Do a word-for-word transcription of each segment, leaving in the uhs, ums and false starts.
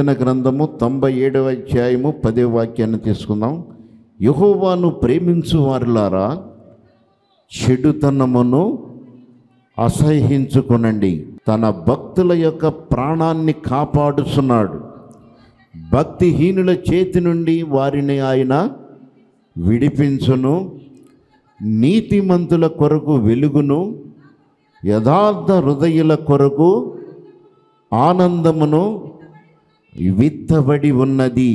కీర్తన గ్రంథము తొంభై ఏడవ అధ్యాయము పదవ వాక్యాన్ని తీసుకుందాం. యెహోవాను ప్రేమించు వారులారా చెడుతనమును అసహ్యించుకొనండి. తన భక్తుల యొక్క ప్రాణాన్ని కాపాడుచున్నాడు. భక్తిహీనుల చేతి నుండి వారిని ఆయన విడిపించును. నీతిమంతుల కొరకు వెలుగును, యథార్థ హృదయుల కొరకు ఆనందమును విత్తబడి ఉన్నది.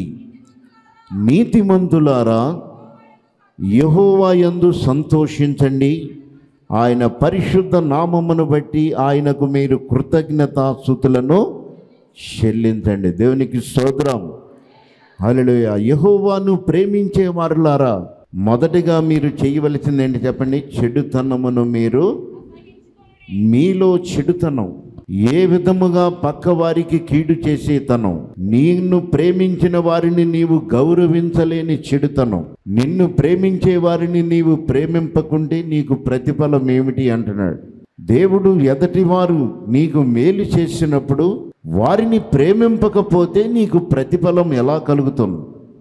నీతిమంతులారా యెహోవా యందు సంతోషించండి. ఆయన పరిశుద్ధ నామమును బట్టి ఆయనకు మీరు కృతజ్ఞతాస్తుతులను చెల్లించండి. దేవునికి స్తోత్రం. హల్లెలూయా. యెహోవాను ప్రేమించే వారులారా మొదటిగా మీరు చేయవలసింది ఏంటి చెప్పండి? చెడుతనమును మీరు మీలో చెడుతనం, ఏ విధముగా పక్కవారికి కీడు చేసేతనం, నిన్ను ప్రేమించిన వారిని నీవు గౌరవించలేని చెడుతనం, నిన్ను ప్రేమించే వారిని నీవు ప్రేమింపకుంటే నీకు ప్రతిఫలం ఏమిటి అంటున్నాడు దేవుడు. ఎదటివారు నీకు మేలు చేసినప్పుడు వారిని ప్రేమింపకపోతే నీకు ప్రతిఫలం ఎలా కలుగుతుంది?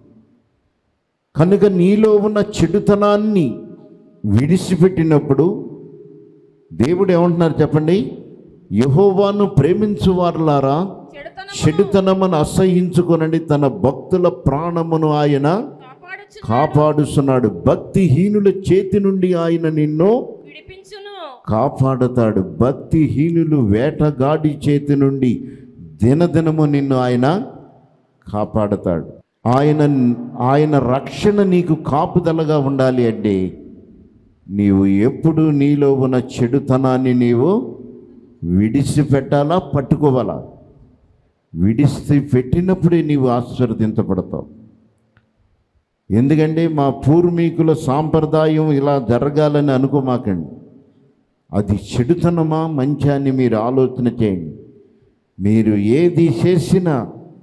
కనుక నీలో ఉన్న చెడుతనాన్ని విడిచిపెట్టినప్పుడు దేవుడు ఏమంటున్నారు చెప్పండి? యెహోవాను ప్రేమించు వారులారా చెడుతనమును అసహ్యించుకొనండి. తన భక్తుల ప్రాణమును ఆయన కాపాడుతున్నాడు. భక్తిహీనుల చేతి నుండి ఆయన నిన్ను కాపాడుతాడు. భక్తిహీనులు వేటగాడి చేతి నుండి దినదినము నిన్ను ఆయన కాపాడుతాడు. ఆయన ఆయన రక్షణ నీకు కాపుదలగా ఉండాలి అంటే నీవు ఎప్పుడు నీలో ఉన్న చెడుతనాన్ని నీవు విడిచిపెట్టాలా, పట్టుకోవాలా? విడిచి పెట్టినప్పుడే నీవు ఆశీర్వదించబడతావు. ఎందుకంటే మా పూర్వీకుల సాంప్రదాయం ఇలా జరగాలని అనుకోమాకండి. అది చెడుతనమా మంచి అని మీరు ఆలోచన చేయండి. మీరు ఏది చేసినా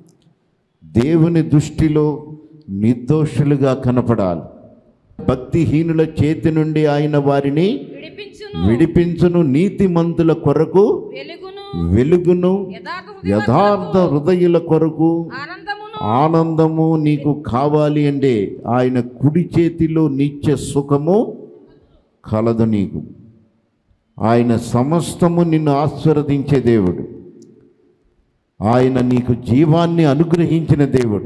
దేవుని దృష్టిలో నిర్దోషులుగా కనపడాలి. భక్తిహీనుల చేతి నుండి ఆయన వారిని విడిపించును. నీతిమంతుల కొరకు వెలుగును, యథార్థ హృదయుల కొరకు ఆనందము నీకు కావాలి అంటే ఆయన కుడి చేతిలో నిత్య సుఖము కలదు నీకు. ఆయన సమస్తము నిన్ను ఆశీర్వదించే దేవుడు. ఆయన నీకు జీవాన్ని అనుగ్రహించిన దేవుడు.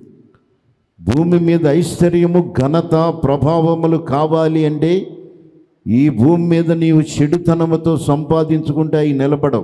భూమి మీద ఐశ్వర్యము, ఘనత, ప్రభావములు కావాలి అంటే ఈ భూమి మీద నీవు చెడుతనముతో సంపాదించుకుంటే అవి నిలబడవు.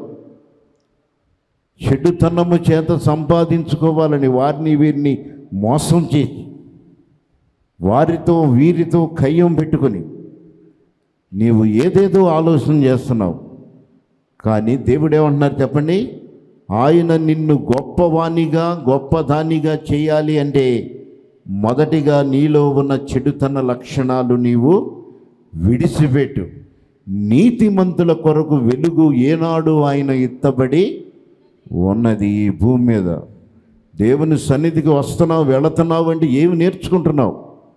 చెడుతనము చేత సంపాదించుకోవాలని వారిని వీరిని మోసం చేసి వారితో వీరితో కయ్యం పెట్టుకొని నీవు ఏదేదో ఆలోచన చేస్తున్నావు. కానీ దేవుడు ఏమంటున్నారు చెప్పండి? ఆయన నిన్ను గొప్పవానిగా గొప్పదానిగా చేయాలి అంటే మొదటిగా నీలో ఉన్న చెడుతన లక్షణాలు నీవు విడిచిపెట్టు. నీతిమంతుల కొరకు వెలుగు ఏనాడు ఆయన ఎత్తబడి ఉన్నది ఈ భూమి మీద. దేవుని సన్నిధికి వస్తున్నావు, వెళుతున్నావు అంటే ఏమి నేర్చుకుంటున్నావు?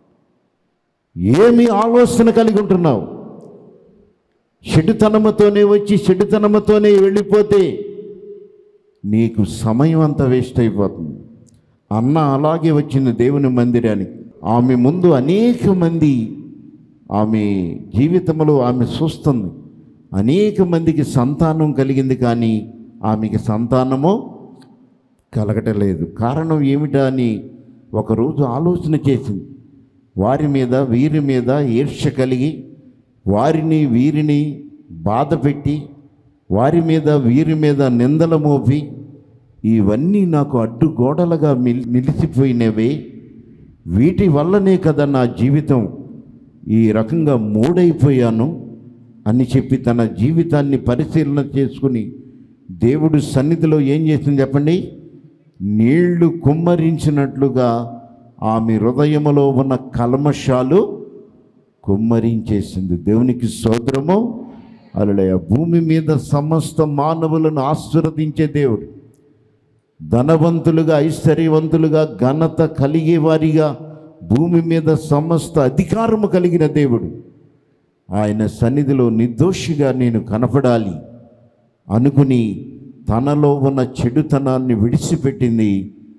ఏమి ఆలోచన కలిగి ఉంటున్నావు? చెడుతనముతోనే వచ్చి చెడుతనముతోనే వెళ్ళిపోతే నీకు సమయం అంతా వేస్ట్ అయిపోతుంది. అన్న అలాగే వచ్చింది దేవుని మందిరానికి. ఆమె ముందు అనేక మంది ఆమె జీవితంలో ఆమె చూస్తుంది. అనేక మందికి సంతానం కలిగింది, కానీ ఆమెకి సంతానము కలగటలేదు. కారణం ఏమిటా అని ఒకరోజు ఆలోచన చేసింది. వారి మీద వీరి మీద ఈర్ష్య కలిగి వారిని వీరిని బాధ పెట్టి వారి మీద వీరి మీద నిందల మోపి ఇవన్నీ నాకు అడ్డుగోడలుగా మిల్ నిలిచిపోయినవే, వీటి వల్లనే కదా నా జీవితం ఈ రకంగా మూడైపోయాను అని చెప్పి తన జీవితాన్ని పరిశీలన చేసుకుని దేవుడు సన్నిధిలో ఏం చేసింది చెప్పండి? నీళ్లు కుమ్మరించినట్లుగా ఆమె హృదయములో ఉన్న కల్మషాలు కుమ్మరించేసింది. దేవునికి స్తోత్రము. హల్లెలూయా. భూమి మీద సమస్త మానవులను ఆశీర్వదించే దేవుడు, ధనవంతులుగా ఐశ్వర్యవంతులుగా ఘనత కలిగే వారిగా భూమి మీద సమస్త అధికారము కలిగిన దేవుడు. ఆయన సన్నిధిలో నిర్దోషిగా నేను కనపడాలి అనుకుని తనలో ఉన్న చెడుతనాన్ని విడిచిపెట్టింది.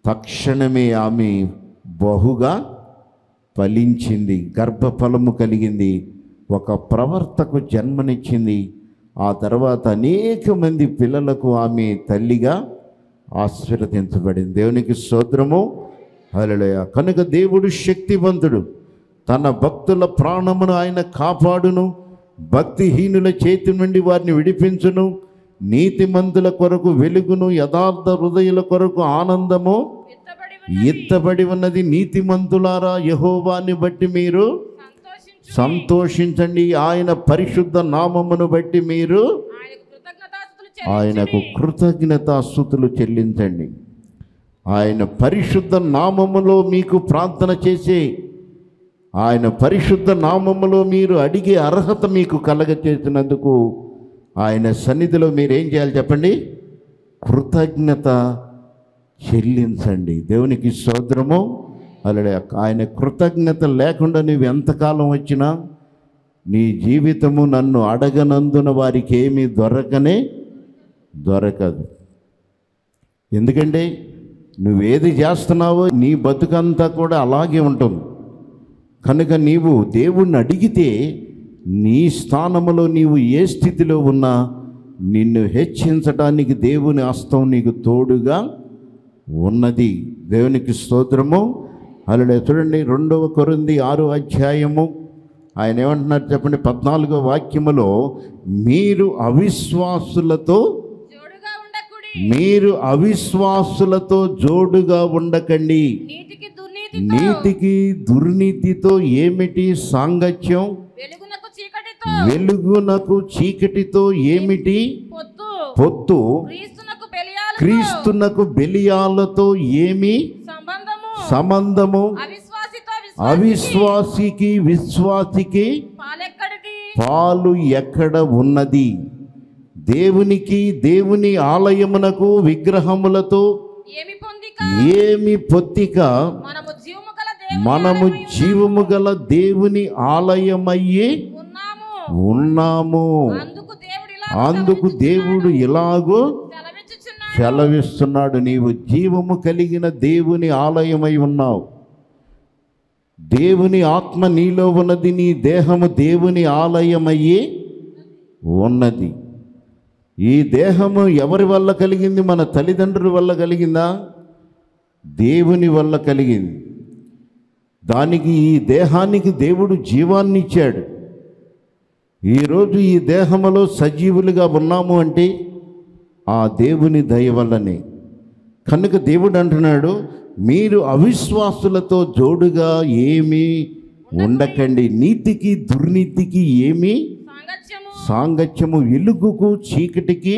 తక్షణమే ఆమె బహుగా ఫలించింది, గర్భఫలము కలిగింది, ఒక ప్రవర్తకు జన్మనిచ్చింది. ఆ తర్వాత అనేక మంది పిల్లలకు ఆమె తల్లిగా ఆశీర్వదించబడింది. దేవునికి స్తోత్రము, హల్లెలూయా. కనుక దేవుడు శక్తివంతుడు, తన భక్తుల ప్రాణమును ఆయన కాపాడును, భక్తిహీనుల చేతి నుండి వారిని విడిపించును, నీతిమంతుల కొరకు వెలుగును, యథార్థ హృదయుల కొరకు ఆనందము ఎత్తబడి ఉన్నది. నీతిమంతులారా, యెహోవాని బట్టి మీరు సంతోషించండి, ఆయన పరిశుద్ధ నామమును బట్టి మీరు ఆయనకు కృతజ్ఞతాస్తుతులు చెల్లించండి. ఆయన పరిశుద్ధ నామములో మీకు ప్రార్థన చేసే, ఆయన పరిశుద్ధ నామములో మీరు అడిగే అర్హత మీకు కలగచేసినందుకు ఆయన సన్నిధిలో మీరు ఏం చేయాలి చెప్పండి? కృతజ్ఞత చెల్లించండి. దేవునికి స్తోత్రము, హల్లెలూయా. ఆయన కృతజ్ఞత లేకుండా నువ్వు ఎంతకాలం వచ్చినా నీ జీవితము నన్ను అడగనందున వారికి ఏమీ దొరకనే దొరకదు. ఎందుకంటే నువ్వేది చేస్తున్నావో నీ బతుకంతా కూడా అలాగే ఉంటుంది. కనుక నీవు దేవుణ్ణి అడిగితే నీ స్థానములో నీవు ఏ స్థితిలో ఉన్నా నిన్ను హెచ్చించడానికి దేవుని హస్తం నీకు తోడుగా ఉన్నది. దేవునికి స్తోత్రము, హల్లెలూయా. చూడండి, రెండవ కొరింథీ ఆరో అధ్యాయము ఆయన ఏమంటున్నారు చెప్పండి, పద్నాలుగో వాక్యములో, మీరు అవిశ్వాసులతో మీరు అవిశ్వాసులతో జోడుగా ఉండకండి, నీతికి దుర్నీతితో ఏమిటి సాంగత్యం, వెలుగునకు చీకటితో ఏమిటి పొత్తు, క్రీస్తునకు బెలియాలతో ఏమి సంబంధము, అవిశ్వాసికి విశ్వాసికి పాలు ఎక్కడ ఉన్నది, దేవునికి దేవుని ఆలయమునకు విగ్రహములతో ఏమి పొత్తిక, మనము జీవము గల దేవుని ఆలయమయ్యి ఉన్నాము. అందుకు దేవుడు ఇలాగూ సెలవిస్తున్నాడు, నీవు జీవము కలిగిన దేవుని ఆలయమై ఉన్నావు, దేవుని ఆత్మ నీలో ఉన్నది, నీ దేహము దేవుని ఆలయమయ్యి ఉన్నది. ఈ దేహము ఎవరి వల్ల కలిగింది? మన తల్లిదండ్రుల వల్ల కలిగిందా? దేవుని వల్ల కలిగింది. దానికి, ఈ దేహానికి దేవుడు జీవాన్ని ఇచ్చాడు. ఈరోజు ఈ దేహములో సజీవులుగా ఉన్నాము అంటే ఆ దేవుని దయ వల్లనే. కనుక దేవుడు అంటున్నాడు, మీరు అవిశ్వాసులతో జోడుగా ఏమీ ఉండకండి, నీతికి దుర్నీతికి ఏమి సాంగత్యము, వెలుగుకు చీకటికి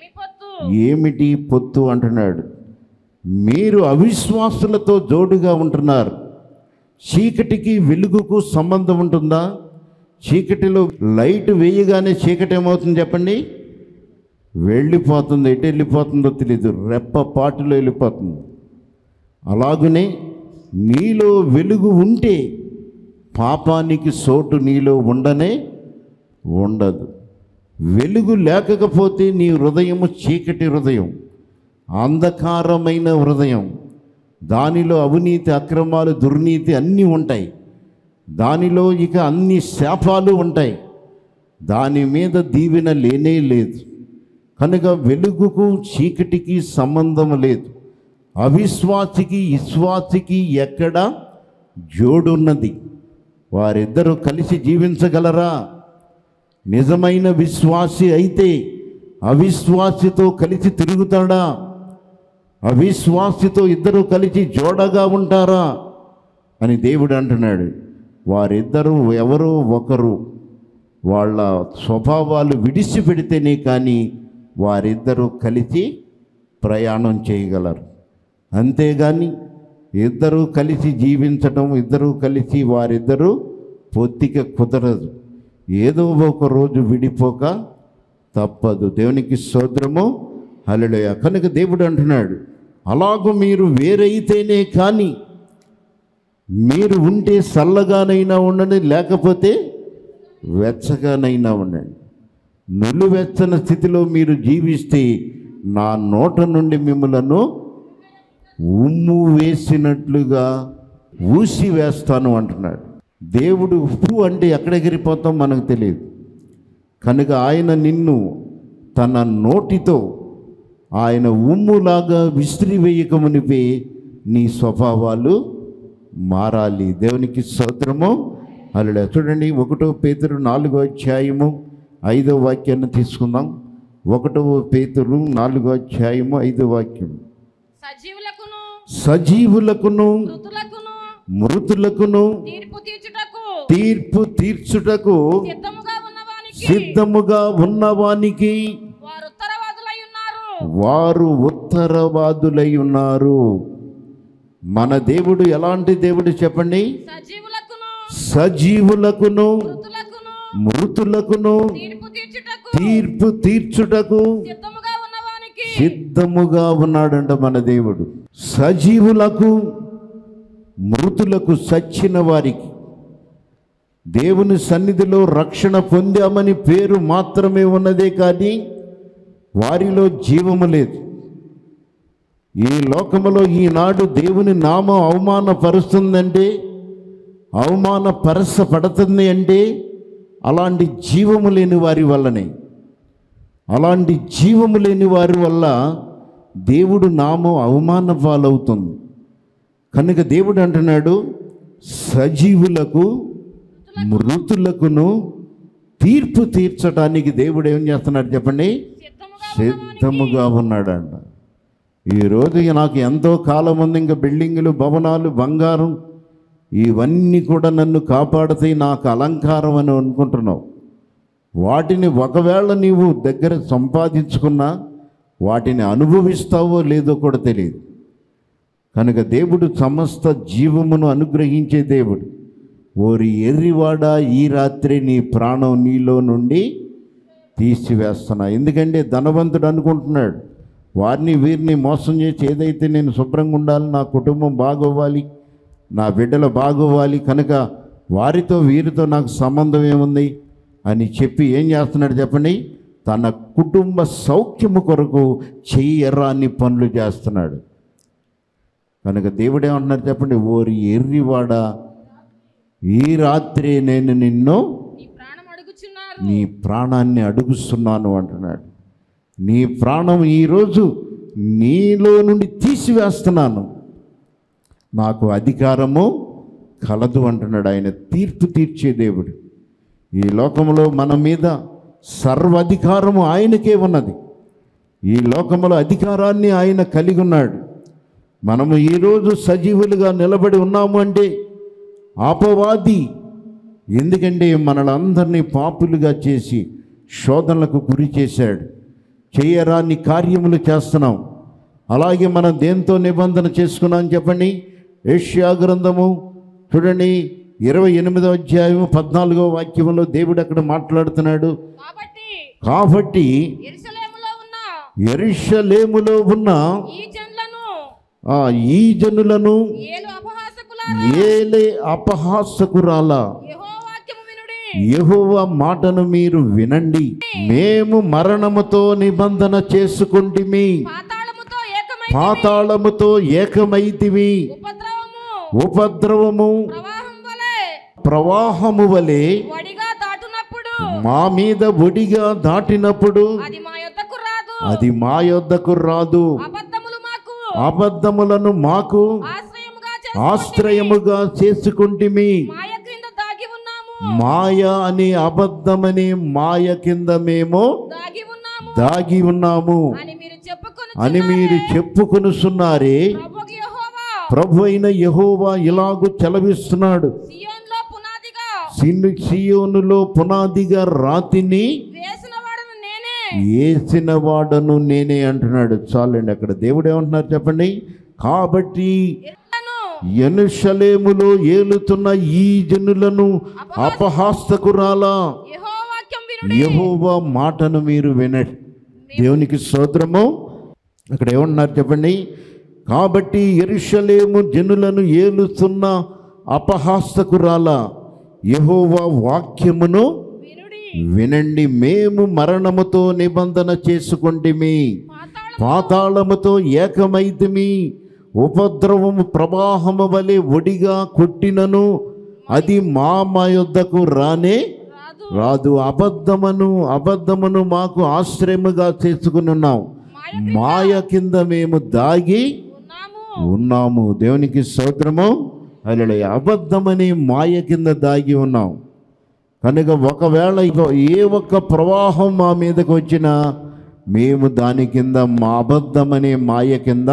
ఏమిటి పొత్తు అంటున్నాడు. మీరు అవిశ్వాసులతో జోడుగా ఉంటున్నారు. చీకటికి వెలుగుకు సంబంధం ఉంటుందా? చీకటిలో లైట్ వేయగానే చీకటి ఏమవుతుంది చెప్పండి? వెళ్ళిపోతుంది. ఎటు వెళ్ళిపోతుందో తెలియదు, రెప్ప పాటులో వెళ్ళిపోతుంది. అలాగనే నీలో వెలుగు ఉంటే పాపానికి చోటు నీలో ఉండనే ఉండదు. వెలుగు లేకపోతే నీ హృదయము చీకటి హృదయం, అంధకారమైన హృదయం. దానిలో అవినీతి, అక్రమాలు, దుర్నీతి అన్నీ ఉంటాయి. దానిలో ఇక అన్ని శాపాలు ఉంటాయి. దాని మీద దీవెన లేనే లేదు. కనుక వెలుగుకు చీకటికి సంబంధం లేదు. అవిశ్వాసికి విశ్వాసికి ఎక్కడ జోడున్నది? వారిద్దరూ కలిసి జీవించగలరా? నిజమైన విశ్వాసి అయితే అవిశ్వాసితో కలిసి తిరుగుతాడా? అవిశ్వాసితో ఇద్దరు కలిసి జోడగా ఉంటారా అని దేవుడు అంటున్నాడు. వారిద్దరూ ఎవరో ఒకరు వాళ్ళ స్వభావాలు విడిచిపెడితేనే కానీ వారిద్దరూ కలిసి ప్రయాణం చేయగలరు. అంతేగాని ఇద్దరూ కలిసి జీవించటం, ఇద్దరూ కలిసి వారిద్దరూ పొత్తిక కుదరదు. ఏదో ఒక రోజు విడిపోక తప్పదు. దేవునికి స్తోత్రము, హల్లెలూయా. కనుక దేవుడు అంటున్నాడు, అలాగూ మీరు వేరైతేనే కానీ, మీరు ఉంటే చల్లగానైనా ఉండండి, లేకపోతే వెచ్చగానైనా ఉండండి. నులివెచ్చని స్థితిలో మీరు జీవిస్తే నా నోట నుండి మిమ్మలను ఉమ్ము వేసినట్లుగా ఊసి వేస్తాను అంటున్నాడు. దేవుడు ఉప్పు అంటే ఎక్కడ ఎగిరిపోతాం మనకు తెలియదు. కనుక ఆయన నిన్ను తన నోటితో ఆయన ఉమ్ములాగా విసిరి వేయకమునిపే నీ స్వభావాలు మారాలి. దేవునికి స్తోత్రము. హల్లెలూయా. చూడండి, ఒకటో పేతురు నాలుగో అధ్యాయము ఐదో వాక్యాన్ని తీసుకుందాం. ఒకటవ పేతురు నాలుగో అధ్యాయము ఐదో వాక్యం. సజీవులకును సజీవులకును మృతులకును మృతులకును తీర్పు తీర్చుటకు తీర్పు తీర్చుటకు సిద్ధముగా ఉన్నవానికి సిద్ధముగా ఉన్నవానికి వారు ఉత్తరవాదులై ఉన్నారు. వారు ఉత్తరవాదులై ఉన్నారు. మన దేవుడు ఎలాంటి దేవుడు చెప్పండి? సజీవులకును సజీవులకును మృతులకును మృతులకును తీర్పు తీర్చుటకు తీర్పు తీర్చుటకు సిద్ధముగా ఉన్నవానికి సిద్ధముగా ఉన్నాడంట మన దేవుడు. సజీవులకు మృతులకు సచ్చిన వారికి దేవుని సన్నిధిలో రక్షణ పొందామని పేరు మాత్రమే ఉన్నదే కానీ వారిలో జీవము లేదు. ఈ లోకములో ఈనాడు దేవుని నామం అవమానపరుస్తుందంటే, అవమానపరచబడుతుంది అంటే అలాంటి జీవము లేని వారి వల్లనే. అలాంటి జీవము లేని వారి వల్ల దేవుడు నామం అవమాన పాలవుతుంది. కనుక దేవుడు అంటున్నాడు, సజీవులకు మృతులకును తీర్పు తీర్చడానికి దేవుడు ఏం చేస్తున్నాడు చెప్పండి? సిద్ధముగా ఉన్నాడంట. ఈరోజు నాకు ఎంతో కాలం ఉంది, ఇంకా బిల్డింగులు, భవనాలు, బంగారం ఇవన్నీ కూడా నన్ను కాపాడుతాయి, నాకు అలంకారం అని అనుకుంటున్నావు. వాటిని ఒకవేళ నీవు దగ్గర సంపాదించుకున్నా వాటిని అనుభవిస్తావో లేదో కూడా తెలియదు. కనుక దేవుడు సమస్త జీవమును అనుగ్రహించే దేవుడు. ఓరి ఎర్రివాడ, ఈ రాత్రి నీ ప్రాణం నీలో నుండి తీసివేస్తున్నా. ఎందుకంటే ధనవంతుడు అనుకుంటున్నాడు, వారిని వీరిని మోసం చేసి ఏదైతే నేను శుభ్రంగా ఉండాలి, నా కుటుంబం బాగోవాలి, నా బిడ్డలు బాగోవాలి, కనుక వారితో వీరితో నాకు సంబంధం ఏముంది అని చెప్పి ఏం చేస్తున్నాడు చెప్పండి? తన కుటుంబ సౌఖ్యము కొరకు చెయ్యరాని పనులు చేస్తున్నాడు. కనుక దేవుడు ఏమంటున్నారు చెప్పండి? ఓరి ఎర్రివాడ, ఈ రాత్రి నేను నిన్ను నీ ప్రాణాన్ని అడుగుస్తున్నాను అంటున్నాడు. నీ ప్రాణం ఈరోజు నీలో నుండి తీసివేస్తున్నాను, నాకు అధికారము కలదు అంటున్నాడు. ఆయన తీర్పు తీర్చే దేవుడు. ఈ లోకంలో మన మీద సర్వాధికారము ఆయనకే ఉన్నది. ఈ లోకంలో అధికారాన్ని ఆయన కలిగి ఉన్నాడు. మనము ఈరోజు సజీవులుగా నిలబడి ఉన్నాము అంటే అపవాది, ఎందుకంటే మనలందరినీ పాపులుగా చేసి శోధనలకు గురి చేశాడు. చేయరాని కార్యములు చేస్తున్నాం. అలాగే మనం దేంతో నిబంధన చేసుకున్నాం చెప్పండి? యెషయా గ్రంథము చూడండి, ఇరవై ఎనిమిదో అధ్యాయము పద్నాలుగో వాక్యంలో దేవుడు అక్కడ మాట్లాడుతున్నాడు. కాబట్టి యెరూషలేములో ఉన్న ఈ జనులను ఏలే అపహాసకురాల యెహోవా మాటను మీరు వినండి. మేము మరణముతో నిబంధన చేసుకుంటిమి, పాతాళముతో ఏకమైతిమి, ఉపద్రవము ప్రవాహము వలె మా మీద ఒడిగా దాటినప్పుడు అది మా యొద్దకు రాదు. అబద్ధములను మాకు ఆశ్రయముగా చేసుకుంటిమి. మాయ అని, అబద్ధమని మాయ కింద మేము దాగి ఉన్నాము అని మీరు చెప్పుకొనుచున్నారే. ప్రభు అయిన యెహోవా ఇలాగు చెలవిస్తున్నాడు, సియోనులో పునాదిగా రాతిని వేసిన వాడను నేనే అంటున్నాడు. చాలండి, అక్కడ దేవుడు ఏమంటున్నారు చెప్పండి? కాబట్టి యెరూషలేములో ఏలుతున్న ఈ జనులను అపహాసకురాలా యెహోవా మాటను మీరు వినండి. దేవునికి స్తోత్రము. అక్కడ ఏమంటున్నారు చెప్పండి? కాబట్టి యెరూషలేము జనులను ఏలుతున్న అపహాసకురాలా యెహోవా వాక్యమును వినండి. మేము మరణముతో నిబంధన చేసుకొంటిమి, పాతాళముతో ఏకమైతిమి, ఉపద్రవము ప్రవాహము వలె ఒడిగా కొట్టినను అది మా మా యొద్దకు రానే రాదు. రాదు. అబద్ధమును అబద్ధమును మాకు ఆశ్రయముగా చేసుకుని ఉన్నాం, మాయ కింద మేము దాగి ఉన్నాము. ఉన్నాము. దేవునికి స్తోత్రము. హల్లెలూయా. అబద్ధమని మాయ కింద దాగి ఉన్నాం కనుక ఒకవేళ ఇగో ఏ ఒక్క ప్రవాహం మా మీదకి వచ్చినా మేము దాని కింద మా అబద్ధమనే మాయ కింద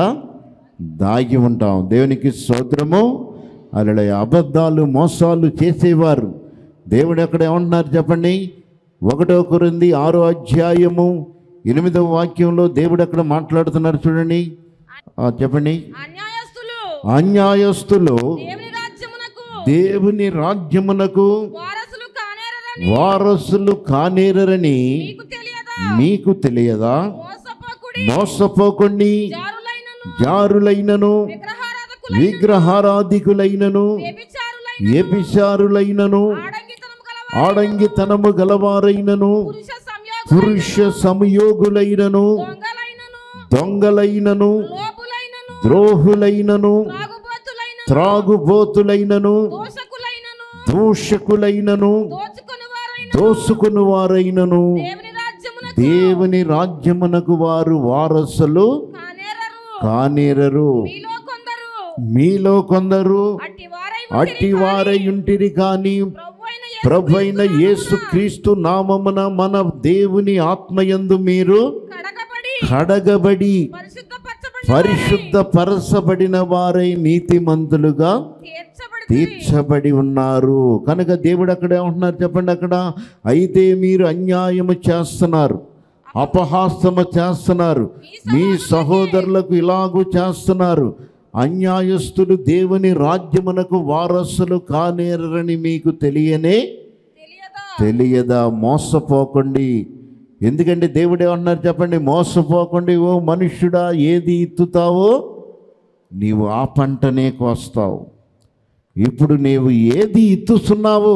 దాగి ఉంటాం. దేవునికి స్తోత్రము. హల్లెలూయా. అబద్ధాలు మోసాలు చేసేవారు దేవుడు ఎక్కడ ఏమంటున్నారు చెప్పండి? ఒకటో కొరింథీ ఆరో అధ్యాయము ఎనిమిదవ వాక్యంలో దేవుడు ఎక్కడ మాట్లాడుతున్నారు చూడండి. ఆ, చెప్పండి. అన్యాయస్తులు అన్యాయస్తులు దేవుని రాజ్యమునకు దేవుని రాజ్యమునకు వారసులు కానేరని వారసులు కానేరని మీకు తెలియదా? మీకు తెలియదా? మోసపోకుడి. మోసపోకండి. జారులైనను జారులైనను విగ్రహారాధకులైనను విగ్రహారాధికులైనను వ్యభిచారులైనను వ్యభిచారులైనను ఆడంగితనము గలవారు ఆడంగితనము గలవారైనను పురుష సంయోగులైనను పురుష సంయోగులైనను దొంగలైనను దొంగలైనను లోపులైనను ద్రోహులైనను త్రాగుబోతులైనను త్రాగుబోతులైనను దోషకులైనను దూషకులైనను దోచుకొనివారైనను దోసుకుని వారైనను దేవుని రాజ్యమునకు దేవుని రాజ్యమునకు వారు వారసులు కానేరరు. కానేరరు. మీలో కొందరు మీలో కొందరు అట్టివారై అట్టివారై ఉంటిరి కానీ ప్రభువైన ప్రభువైన యేసు క్రీస్తు నామమున మన దేవుని ఆత్మయందు మీరు కడగబడి కడగబడి పరిశుద్ధపరచబడి పరిశుద్ధపరచబడిన వారై నీతిమంతులుగా తీర్చబడి తీర్చబడి ఉన్నారు. కనుక దేవుడు అక్కడ ఏమంటున్నారు చెప్పండి? అక్కడ అయితే మీరు అన్యాయము చేస్తున్నారు, అపహాస్యము చేస్తున్నారు, మీ సహోదరులకు ఇలాగూ చేస్తున్నారు. అన్యాయస్తులు దేవుని రాజ్యమునకు వారసులు కానేరని మీకు తెలియనే తెలియదా? తెలియదా? మోసపోకండి. ఎందుకంటే దేవుడు ఏమన్నారు చెప్పండి? మోసపోకండి. ఓ మనుష్యుడా, ఏది ఇత్తుతావో నీవు ఆ పంటనే కోస్తావు. ఇప్పుడు నీవు ఏది ఇత్తుతున్నావో,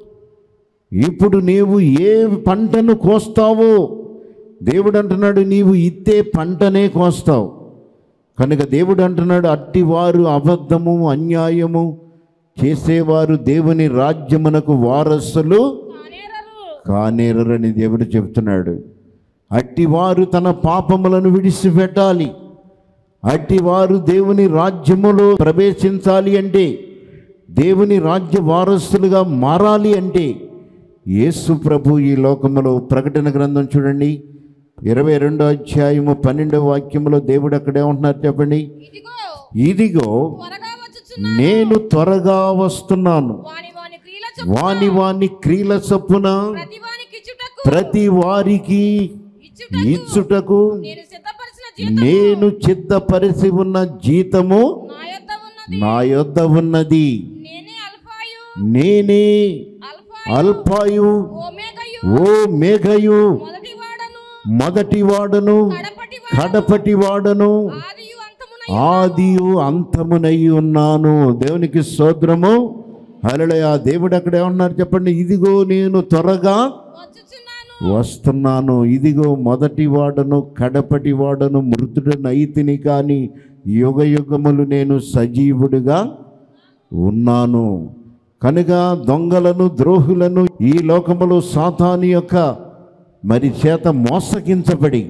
ఇప్పుడు నీవు ఏ పంటను కోస్తావో దేవుడు అంటున్నాడు, నీవు ఇత్తే పంటనే కోస్తావు. కనుక దేవుడు అంటున్నాడు, అట్టివారు అబద్ధము అన్యాయము చేసేవారు దేవుని రాజ్యమునకు వారసులు కానేరరు. కానేరని దేవుడు చెప్తున్నాడు. అట్టివారు తన పాపములను విడిచిపెట్టాలి. అట్టివారు దేవుని రాజ్యములో ప్రవేశించాలి అంటే, దేవుని రాజ్య వారసులుగా మారాలి అంటే యేసు ప్రభు ఈ లోకములో ప్రకటన గ్రంథం చూడండి ఇరవై రెండో అధ్యాయము పన్నెండవ వాక్యములో దేవుడు అక్కడ ఏమంటున్నారు చెప్పండి? ఇదిగో ఇదిగో త్వరగా వచ్చుచున్నాను. నేను త్వరగా వస్తున్నాను. వాని వాని క్రియల చొప్పున వాని వాని క్రియల చొప్పున ప్రతి వానికి ఇచ్చుటకు ప్రతి వారికి ఇచ్చుటకు ఇచ్చుటకు నేను సిద్ధపరిచిన జీతం నేను సిద్ధపరిచి ఉన్న జీతము నా యొద్ద ఉన్నది. నా యొద్ద ఉన్నది. నేనే అల్ఫాయు నేనే అల్ఫాయు అల్పాయు ఓమేగయు ఓ మేఘయు మొదటి వాడను మొదటి వాడను కడపటి కడపటి వాడను ఆదియు అంతమున ఆదియు అంతమునై ఉన్నాను. దేవునికి స్తోత్రము. హల్లెలూయా. దేవుడు అక్కడ ఏమన్నారు చెప్పండి? ఇదిగో నేను త్వరగా వచ్చుచున్నాను. వస్తున్నాను. ఇదిగో మొదటి వాడను కడపటి వాడను మృతుడనైతిని కానీ యుగ యుగములు నేను సజీవుడిగా ఉన్నాను. కనుక దొంగలను ద్రోహులను ఈ లోకములో సాతాను యొక్క మరి చేత మోసగించబడి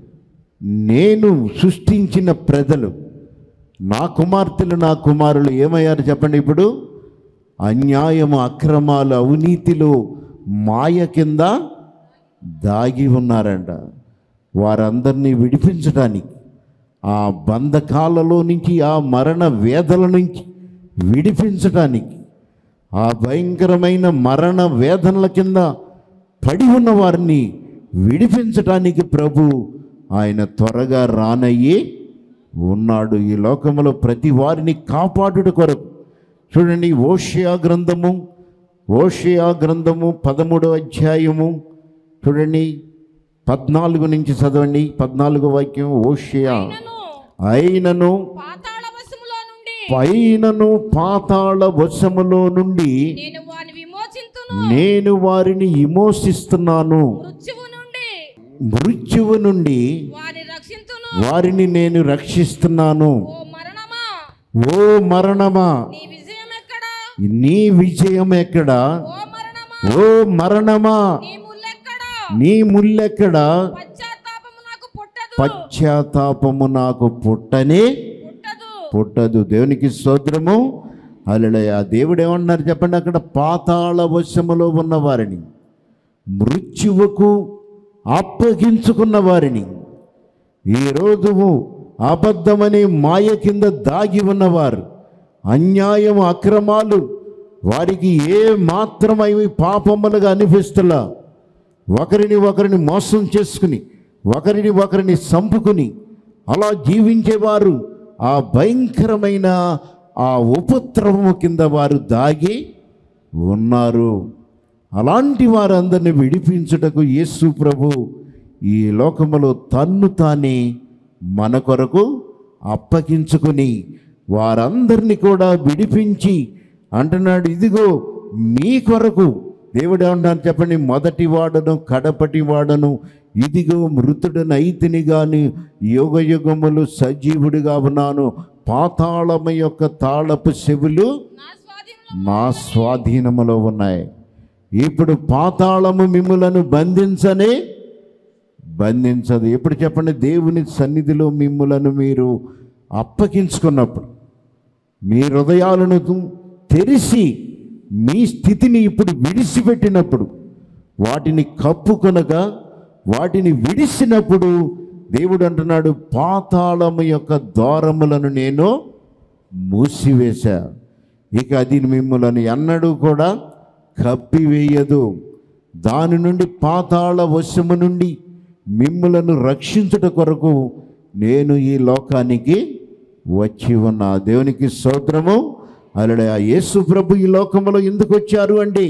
నేను సృష్టించిన ప్రజలు, నా కుమార్తెలు నా కుమారులు ఏమయ్యారు చెప్పండి? ఇప్పుడు అన్యాయము అక్రమాలు అవినీతిలో మాయ కింద దాగి ఉన్నారంట. వారందరినీ విడిపించడానికి, ఆ బంధకాలలో నుంచి, ఆ మరణ వేదల నుంచి విడిపించడానికి, ఆ భయంకరమైన మరణ వేదనల కింద పడి ఉన్న వారిని విడిపించటానికి ప్రభు ఆయన త్వరగా రానయ్యి ఉన్నాడు. ఈ లోకంలో ప్రతి వారిని కాపాడుట కొరకు చూడండి. ఓషియా గ్రంథము ఓషియా గ్రంథము పదమూడవ అధ్యాయము చూడండి, పద్నాలుగు నుంచి చదవండి. పద్నాలుగో వాక్యం. ఓషియా అయినను పాతాళ వశములో నుండి పైనను పాతాళ వశములో నుండి నేను వాని విమోచింతును. నేను వారిని విమోచిస్తున్నాను. మృత్యువు నుండి మృత్యువు నుండి వాని రక్షింతును. వారిని నేను రక్షిస్తున్నాను. ఓ మరణమా ఓ మరణమా నీ విజయం ఎక్కడా? నీ విజయం ఎక్కడా? ఓ మరణమా ఓ మరణమా నీ ముల్లెక్కడా? నీ ముల్లెక్కడా? పశ్చాత్తాపము నాకు పుట్టదు. పశ్చాత్తాపము నాకు పుట్టనే పుట్టదు. పుట్టదు. దేవునికి స్తోత్రము. హల్లెలూయా. దేవుడు ఏమన్నారు చెప్పండి? అక్కడ పాతాళ వశములో ఉన్న వారిని, మృత్యువుకు అప్పగించుకున్న వారిని, ఈరోజు అబద్ధమనే మాయ కింద దాగి ఉన్నవారు, అన్యాయం అక్రమాలు వారికి ఏ మాత్రమవి పాపములుగా అనిపిస్తులా, ఒకరిని ఒకరిని మోసం చేసుకుని ఒకరిని ఒకరిని చంపుకుని అలా జీవించేవారు ఆ భయంకరమైన ఆ ఉపద్రవము కింద వారు దాగి ఉన్నారు. అలాంటి వారందరిని విడిపించుటకు యేసు ప్రభు ఈ లోకములో తన్ను తానే మన కొరకు అప్పగించుకుని వారందరినీ కూడా విడిపించి అంటున్నాడు, ఇదిగో మీ కొరకు. దేవుడు ఏమంటారు చెప్పండి? మొదటి వాడను కడపటి వాడను, ఇదిగో మృతుడను అయితిని గాని యుగ యుగములు సజీవుడిగా ఉన్నాను, పాతాళము యొక్క తాళపు చెవులు నా స్వాధీనంలో నా స్వాధీనములో ఉన్నాయి. ఇప్పుడు పాతాళము మిమ్ములను బంధించనే బంధించదు. ఎప్పుడు చెప్పండి? దేవుని సన్నిధిలో మిమ్ములను మీరు అప్పగించుకున్నప్పుడు, మీ హృదయాలను తెరిచి మీ స్థితిని ఇప్పుడు విడిచిపెట్టినప్పుడు, వాటిని కప్పుకొనగా వాటిని విడిచినప్పుడు దేవుడు అంటున్నాడు, పాతాళము యొక్క ద్వారములను నేను మూసివేశా, ఇక అది మిమ్ములను ఎన్నడూ కూడా కప్పివేయదు. దాని నుండి పాతాళ వశము నుండి మిమ్ములను రక్షించుట కొరకు నేను ఈ లోకానికి వచ్చి ఉన్నా. దేవునికి స్తోత్రము. హల్లెలూయా. యేసు ప్రభు ఈ లోకములో ఎందుకు వచ్చారు అంటే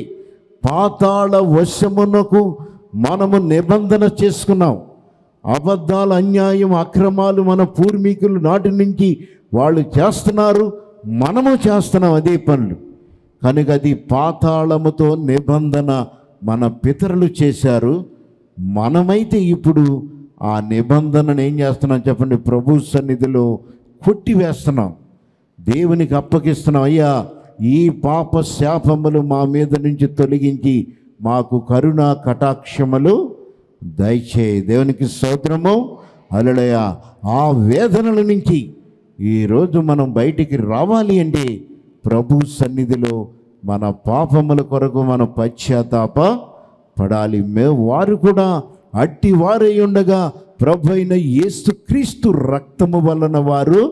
పాతాళ వశమునకు మనము నిబంధన చేసుకున్నాం. అబద్ధాలు, అన్యాయం, అక్రమాలు మన పూర్వీకులు నాటి నుంచి వాళ్ళు చేస్తున్నారు, మనము చేస్తున్నాం అదే పనులు. కనుక అది పాతాళముతో నిబంధన మన పితరులు చేశారు. మనమైతే ఇప్పుడు ఆ నిబంధనను ఏం చేస్తున్నాం చెప్పండి? ప్రభు సన్నిధిలో కొట్టివేస్తున్నాం, దేవునికి అప్పగిస్తున్నాం. అయ్యా, ఈ పాప శాపములు మా మీద నుంచి తొలగించి మాకు కరుణ కటాక్షములు దయచేయి. దేవునికి స్తోత్రము. హల్లెలూయా. ఆ వేదనల నుంచి ఈరోజు మనం బయటికి రావాలి అంటే ప్రభు సన్నిధిలో మన పాపముల కొరకు మనం పశ్చాత్తాప పడాలి. మే వారు కూడా అట్టి వారై ఉండగా ప్రభు అయిన యేసుక్రీస్తు రక్తము వలన వారు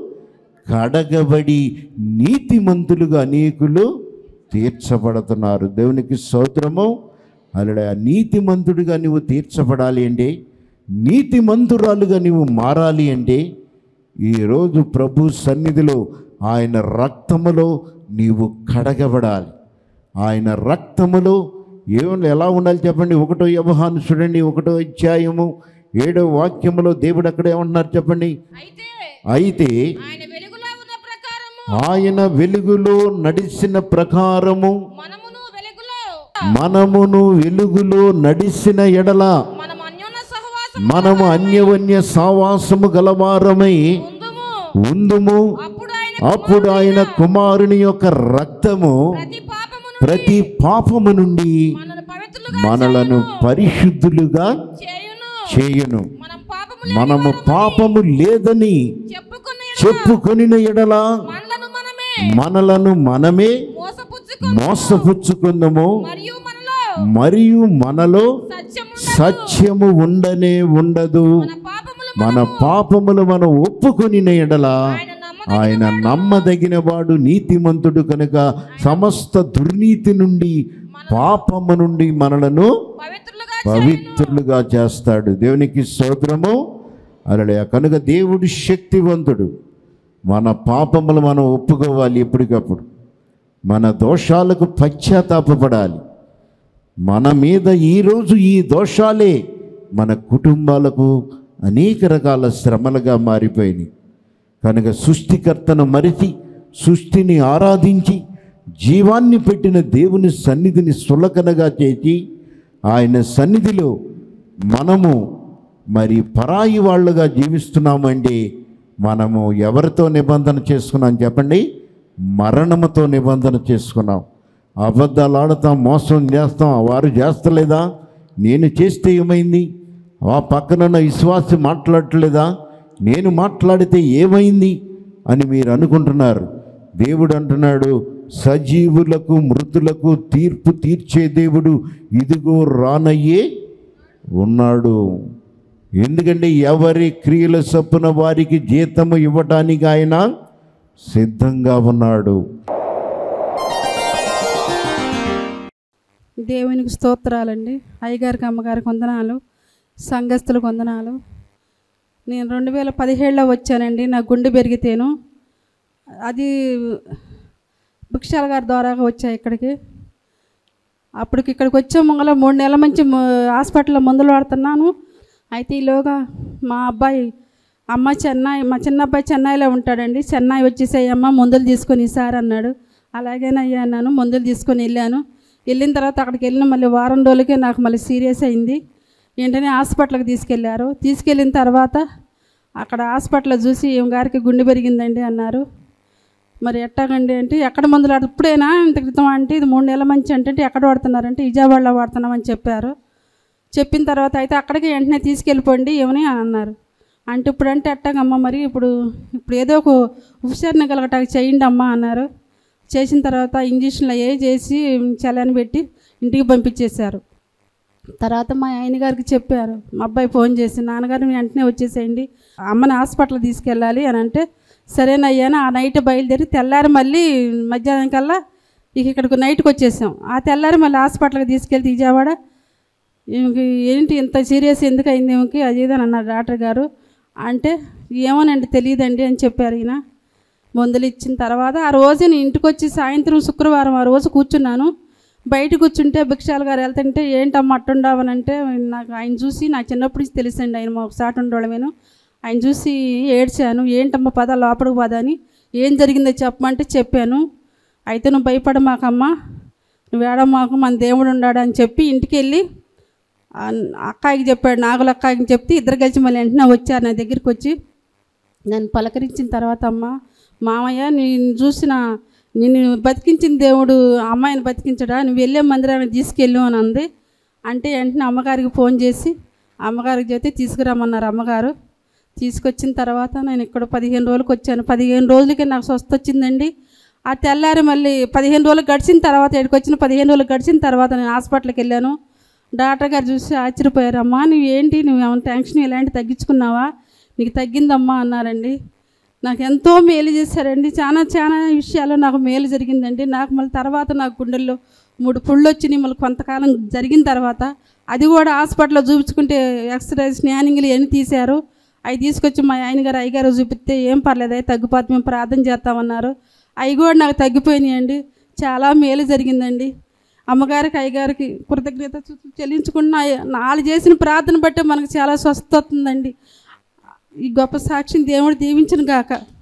కడగబడి నీతిమంతులుగా అనేకులు తీర్చబడుతున్నారు. దేవునికి స్తోత్రము. హల్లెలూయా. నీతిమంతుడిగా నువ్వు తీర్చబడాలి అంటే, నీతిమంతురాలుగా నువ్వు మారాలి అంటే ఈరోజు ప్రభు సన్నిధిలో ఆయన రక్తములో నీవు కడగబడాలి. ఆయన రక్తములో ఏమన్నా ఎలా ఉండాలి చెప్పండి? ఒకటో యోహాను చూడండి, ఒకటో అధ్యాయము ఏడో వాక్యములో దేవుడు అక్కడ ఏమంటున్నారు చెప్పండి? అయితే అయితే ఆయన వెలుగులో ఉన్న ప్రకారము ఆయన వెలుగులో నడిచిన ప్రకారము మనమును వెలుగులో మనమును వెలుగులో నడిచిన ఎడల మనం అన్యోన్య సహవాసం మనము అన్యవన్య సావాసము గలవారమై ఉందుము. ఉందుము. అప్పుడు ఆయన అప్పుడు ఆయన కుమారుని యొక్క రక్తము ప్రతి పాపము నుండి ప్రతి పాపము నుండి మనల్ని పవిత్రులుగా మనలను పరిశుద్ధులుగా చేయును. చేయును. మనం పాపము మనము పాపము లేదని చెప్పుకున్న చెప్పుకొనిన ఎడల మనలను మనమే మనలను మనమే మోసపుచ్చుకు మోసపుచ్చుకుందము, మరియు మనలో మరియు మనలో సత్యము సత్యము ఉండనే ఉండదు. మన పాపములు మన పాపములు మనం ఒప్పుకొనిన ఎడల ఆయన నమ్మ ఆయన నమ్మదగిన వాడు, నీతిమంతుడు కనుక సమస్త దుర్నీతి నుండి పాపము నుండి మనలను పవిత్రులుగా పవిత్రులుగా చేస్తాడు. దేవునికి స్తోత్రము. హల్లెలూయా. కనుక దేవుడు శక్తివంతుడు. మన పాపములు మనం ఒప్పుకోవాలి ఎప్పటికప్పుడు. మన దోషాలకు పశ్చాత్తాపపడాలి. మన మీద ఈరోజు ఈ దోషాలే మన కుటుంబాలకు అనేక రకాల శ్రమలుగా మారిపోయినాయి. కనుక సృష్టికర్తను మరిచి సృష్టిని ఆరాధించి జీవాన్ని పెట్టిన దేవుని సన్నిధిని సులకనగా చేసి ఆయన సన్నిధిలో మనము మరి పరాయి వాళ్ళుగా జీవిస్తున్నామంటే మనము ఎవరితో నిబంధన చేసుకున్నాం చెప్పండి? మరణముతో నిబంధన చేసుకున్నాం. అబద్ధాలు ఆడతాం, మోసం చేస్తాం, వారు చేస్తలేదా, నేను చేస్తే ఏమైంది, ఆ పక్కన విశ్వాసి మాట్లాడట్లేదా, నేను మాట్లాడితే ఏమైంది అని మీరు అనుకుంటున్నారు. దేవుడు అంటున్నాడు, సజీవులకు మృతులకు తీర్పు తీర్చే దేవుడు ఇదిగో రానయ్యే ఉన్నాడు. ఎందుకంటే ఎవరి క్రియల చొప్పున వారికి జీతము ఇవ్వటానికి ఆయన సిద్ధంగా ఉన్నాడు. దేవునికి స్తోత్రాలండి. అయ్యగారికి అమ్మగారికి వందనాలు, సంఘస్థులకు వందనాలు. నేను రెండు వేల పదిహేడులో వచ్చానండి. నా గుండె పెరిగితేను అది భిక్షాల గారి ద్వారా వచ్చా ఇక్కడికి. అప్పటికి ఇక్కడికి వచ్చే ముంగల మూడు నెలల నుంచి హాస్పిటల్లో మందులు వాడుతున్నాను. అయితే ఈలోగా మా అబ్బాయి అమ్మ చెన్నై, మా చిన్న అబ్బాయి చెన్నైలో ఉంటాడండి. చెన్నై వచ్చేసేయమ్మ మందులు తీసుకొని ఈసారి అన్నాడు. అలాగేనయ్యా అన్నాను. మందులు తీసుకొని వెళ్ళాను. వెళ్ళిన తర్వాత అక్కడికి వెళ్ళిన మళ్ళీ వారం రోజులకే నాకు మళ్ళీ సీరియస్ అయింది. వెంటనే హాస్పిటల్కి తీసుకెళ్లారు. తీసుకెళ్ళిన తర్వాత అక్కడ హాస్పిటల్లో చూసి ఏం గారికి గుండె పెరిగిందండి అన్నారు. మరి ఎట్టాగండి అంటే ఎక్కడ మందులు వాడు ఇప్పుడైనా ఇంత క్రితం అంటే ఇది మూడు నెలల మంచి అంటే ఎక్కడ వాడుతున్నారంటే విజయవాడలో వాడుతున్నామని చెప్పారు. చెప్పిన తర్వాత అయితే అక్కడికి వెంటనే తీసుకెళ్ళిపోండి ఏమని అని అన్నారు. అంటే ఇప్పుడు అంటే ఎట్టాగమ్మ మరి ఇప్పుడు ఇప్పుడు ఏదో ఒక ఉపసరణ కలగటానికి చేయండి అమ్మ అన్నారు. చేసిన తర్వాత ఇంజక్షన్లు అయ్యే చేసి చలని పెట్టి ఇంటికి పంపించేశారు. తర్వాత మా ఆయన గారికి చెప్పారు, మా అబ్బాయి ఫోన్ చేసి, నాన్నగారు వెంటనే వచ్చేసేయండి, అమ్మని హాస్పిటల్ తీసుకెళ్ళాలి అని అంటే సరేనయ్యాను. ఆ నైట్ బయలుదేరి తెల్లారి మళ్ళీ మధ్యాహ్నం కల్లా ఇక ఇక్కడికి నైట్కి వచ్చేసాం. ఆ తెల్లారి మళ్ళీ హాస్పిటల్కి తీసుకెళ్తే విజయవాడ ఈమెకి ఏంటి ఇంత సీరియస్ ఎందుకు అయింది ఈమెకి అది ఇదని అన్నారు డాక్టర్ గారు. అంటే ఏమోనండి తెలియదండి అని చెప్పారు ఈయన. మందులు ఇచ్చిన తర్వాత ఆ రోజు నేను ఇంటికి వచ్చి సాయంత్రం శుక్రవారం ఆ రోజు కూర్చున్నాను. బయట కూర్చుంటే భిక్షాల గారు వెళ్తుంటే ఏంటమ్మా అట్టుండవని అంటే నాకు ఆయన చూసి నాకు చిన్నప్పటి నుంచి తెలుసండి, ఆయన మా ఒకసారి ఉండడమేను. ఆయన చూసి ఏడ్చాను. ఏంటమ్మా పద లోపలికి పద అని, ఏం జరిగిందో చెప్పమంటే చెప్పాను. అయితే నువ్వు భయపడమాకమ్మా, నువ్వు ఏడమాకు, మన దేవుడు ఉన్నాడు అని చెప్పి ఇంటికి వెళ్ళి అక్కాయికి చెప్పాడు, నాగుల అక్కాయికి చెప్తే ఇద్దరు కలిసి మళ్ళీ వెంటనే వచ్చారు నా దగ్గరికి. వచ్చి నన్ను పలకరించిన తర్వాత అమ్మ మామయ్య నేను చూసిన నిన్ను బతికించిన దేవుడు అమ్మాయిని బతికించడా, నువ్వు వెళ్ళే మందిరాన్ని తీసుకెళ్ళు అని అంది. అంటే వెంటనే అమ్మగారికి ఫోన్ చేసి అమ్మగారికి చెప్తే తీసుకురామన్నారు అమ్మగారు. తీసుకొచ్చిన తర్వాత నేను ఇక్కడ పదిహేను రోజులకు వచ్చాను. పదిహేను రోజులకి నాకు స్వస్థ వచ్చిందండి. ఆ తెల్లారి మళ్ళీ పదిహేను రోజులు గడిచిన తర్వాత ఇక్కడికి వచ్చిన పదిహేను రోజులు గడిచిన తర్వాత నేను హాస్పిటల్కి వెళ్ళాను. డాక్టర్ గారు చూసి ఆశ్చర్యపోయారు. అమ్మా నువ్వు ఏంటి, నువ్వు ఏమైనా టెన్షన్ ఇలాంటి తగ్గించుకున్నావా, నీకు తగ్గిందమ్మా అన్నారండి. నాకు ఎంతో మేలు చేశారండి. చాలా చాలా విషయాలు నాకు మేలు జరిగిందండి. నాకు మళ్ళీ తర్వాత నాకు గుండెల్లో మూడు పుళ్ళు వచ్చినాయి. మళ్ళీ కొంతకాలం జరిగిన తర్వాత అది కూడా హాస్పిటల్లో చూపించుకుంటే ఎక్స్రే స్కానింగ్లు ఇవన్నీ తీశారు. అవి తీసుకొచ్చి మా ఆయన గారు అయ్యగారు చూపిస్తే ఏం పర్లేదు అవి తగ్గిపోతే మేము ప్రార్థన చేస్తామన్నారు. అవి కూడా నాకు తగ్గిపోయినాయండి. చాలా మేలు జరిగిందండి. అమ్మగారికి అయ్యగారికి కృతజ్ఞత చెల్లించుకున్న వాళ్ళు చేసిన ప్రార్థన బట్టే మనకు చాలా స్వస్థత వస్తుందండి. ఈ గొప్ప సాక్షిని దేవుడు దీవించును గాక.